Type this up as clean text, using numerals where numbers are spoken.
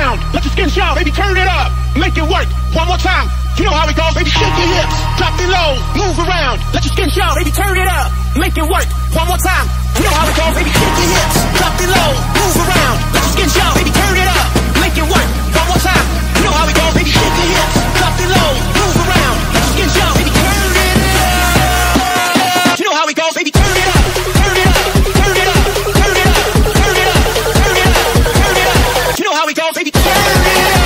around, let your skin shout, baby, turn it up, make it work, one more time, you know how it goes, baby, shake your hips, drop it low, move around, let your skin shout, baby, turn it up, make it work, one more time, you know how it goes, baby, shake your hips, drop it low, move around, let your skin shout, baby, turn it up, make it work, one more time, you know how it goes, baby, shake your hips, drop it low, move around, let your skin shout, baby, turn it up, you know how it goes, baby, turn it up, turn it up, turn it up, turn it up, turn it up, turn it up, turn it up, you know how it goes, baby, turn it up.